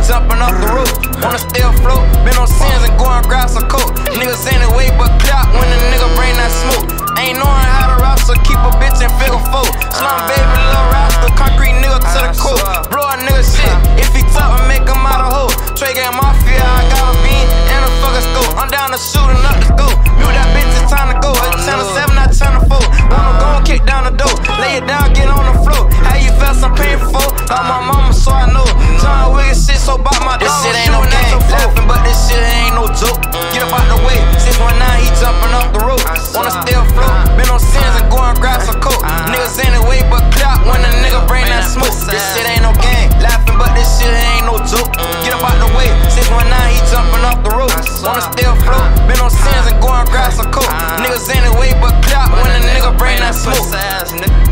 jumping off the roof. Wanna still float, been on sins and go and grab some coke. Niggas anyway but clout when a nigga bring that smoke. Ain't knowing how to rap, so keep a bitch in figure 4. Slum baby, little rascal, concrete nigga to the core. Blow a nigga shit, if he talk, make him out of hoe. Trey gang mafia, I got a bean and a fucking scope. I'm down to shooting up the scope. Mute that bitch, it's time to go. It's channel 7, not channel 4. Wanna go and kick down the door. Lay it down, get on the floor. How you felt some painful? Like my mama, so I know. John Wiggins shit, so about my dog. This shit ain't no game, laughing, but this shit ain't no joke. Get up out the way, 619, he jumping off the rope. Wanna still float, been on sins and go and grab some coke. Niggas anyway but clout when a nigga bring that smoke. This shit ain't no game, laughing, but this shit ain't no joke. Get up out the way, 619, he jumping off the rope. Wanna still float, been on sins and go and grab some coke. Niggas anyway but clout when a nigga bring that smoke.